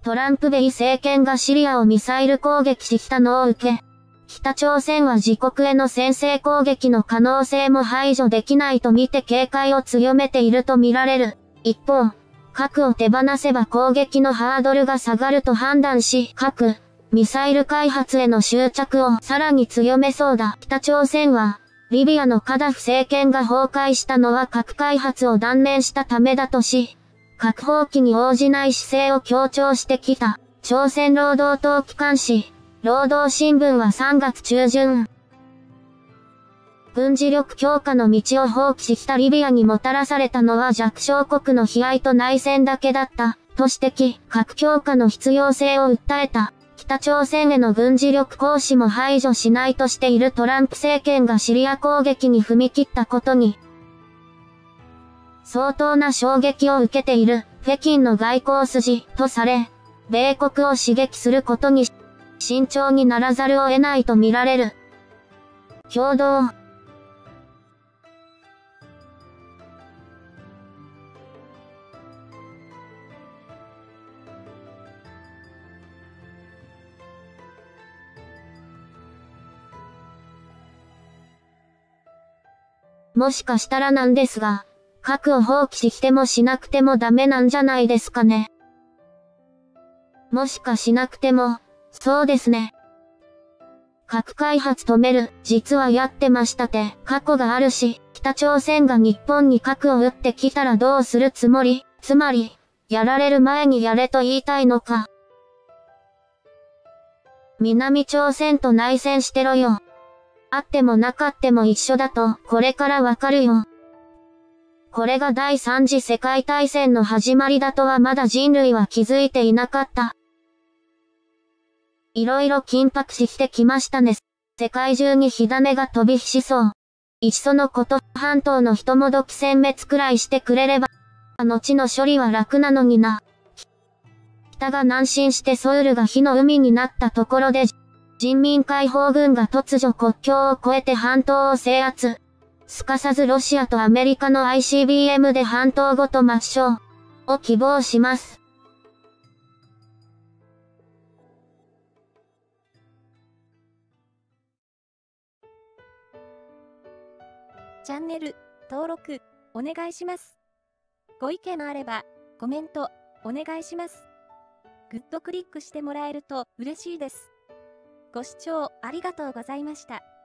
トランプ米政権がシリアをミサイル攻撃したのを受け、北朝鮮は自国への先制攻撃の可能性も排除できないと見て警戒を強めていると見られる。一方、核を手放せば攻撃のハードルが下がると判断し、核、ミサイル開発への執着をさらに強めそうだ。北朝鮮は、リビアのカダフ政権が崩壊したのは核開発を断念したためだとし、核放棄に応じない姿勢を強調してきた。朝鮮労働党機関紙、労働新聞は3月中旬、軍事力強化の道を放棄したリビアにもたらされたのは弱小国の悲哀と内戦だけだった、と指摘、核強化の必要性を訴えた。北朝鮮への軍事力行使も排除しないとしているトランプ政権がシリア攻撃に踏み切ったことに、相当な衝撃を受けている、北京の外交筋、とされ、米国を刺激することに、慎重にならざるを得ないと見られる。共同。もしかしたらなんですが、核を放棄してもしなくてもダメなんじゃないですかね。もしかしなくても、そうですね。核開発止める、実はやってましたて、過去があるし、北朝鮮が日本に核を撃ってきたらどうするつもり、つまり、やられる前にやれと言いたいのか。南朝鮮と内戦してろよ。あってもなかっても一緒だと、これからわかるよ。これが第三次世界大戦の始まりだとはまだ人類は気づいていなかった。いろいろ緊迫してきましたね。世界中に火種が飛び火しそう。いっそのこと半島の人もどき殲滅くらいしてくれれば、後の処理は楽なのにな。北が南進してソウルが火の海になったところで、人民解放軍が突如国境を越えて半島を制圧。すかさずロシアとアメリカの ICBM で半島ごと抹消を希望します。 チャンネル登録お願いします。ご意見あればコメントお願いします。グッドクリックしてもらえると嬉しいです。ご視聴ありがとうございました。